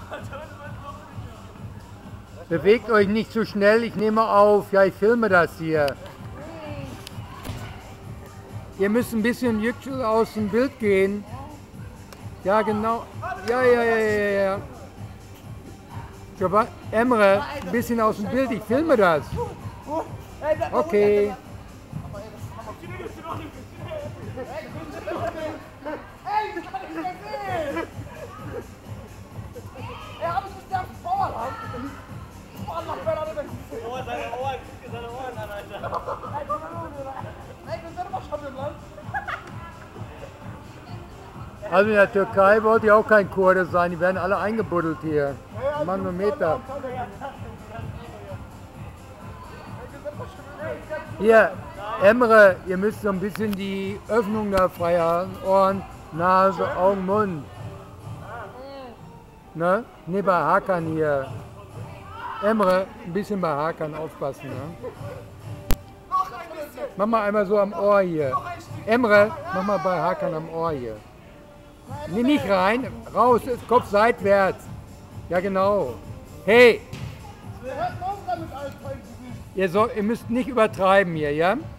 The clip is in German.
Bewegt euch nicht zu schnell, ich nehme auf. Ja, ich filme das hier. Ihr müsst ein bisschen Yüksel aus dem Bild gehen. Ja, genau. Ja. Emre, ein bisschen aus dem Bild, ich filme das. Okay. Also in der Türkei wollte ich auch kein Kurde sein, die werden alle eingebuddelt hier. Manometer. Hier, Emre, ihr müsst so ein bisschen die Öffnung da frei haben. Ohren, Nase, Augen, Mund. Ne? Ne, bei Hakan hier. Emre, ein bisschen bei Hakan aufpassen. Ne? Mach mal einmal so am Ohr hier. Emre, mach mal bei Hakan am Ohr hier. Nee, nicht rein, raus, Kopf seitwärts. Ja, genau. Hey! Ihr müsst nicht übertreiben hier, ja?